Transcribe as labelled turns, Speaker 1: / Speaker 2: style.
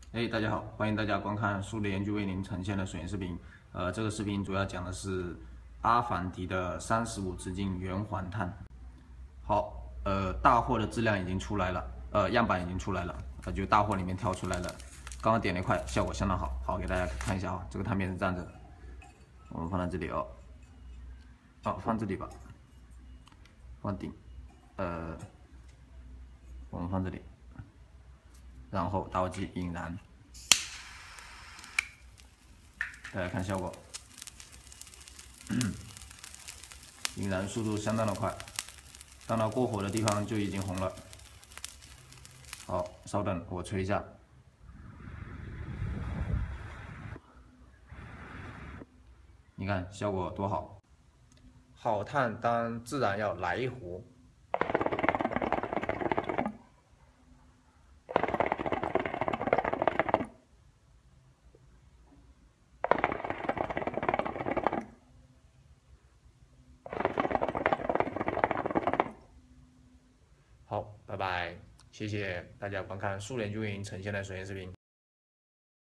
Speaker 1: 大家好，欢迎大家观看数理研究为您呈现的水银视频。这个视频主要讲的是阿凡提的35直径圆环碳。好，大货的质量已经出来了，样板已经出来了，就大货里面挑出来了。刚刚点了一块，效果相当好。好，给大家看一下啊，这个碳片是站着的，我们放在这里哦。放这里吧，放顶，我们放这里，然后打火机引燃。大家看效果，引燃速度相当的快，当它过火的地方就已经红了。好，稍等，我吹一下。你看效果多好！好碳当自然要来一壶。好，拜拜，谢谢大家观看数联就为您呈现的水银视频。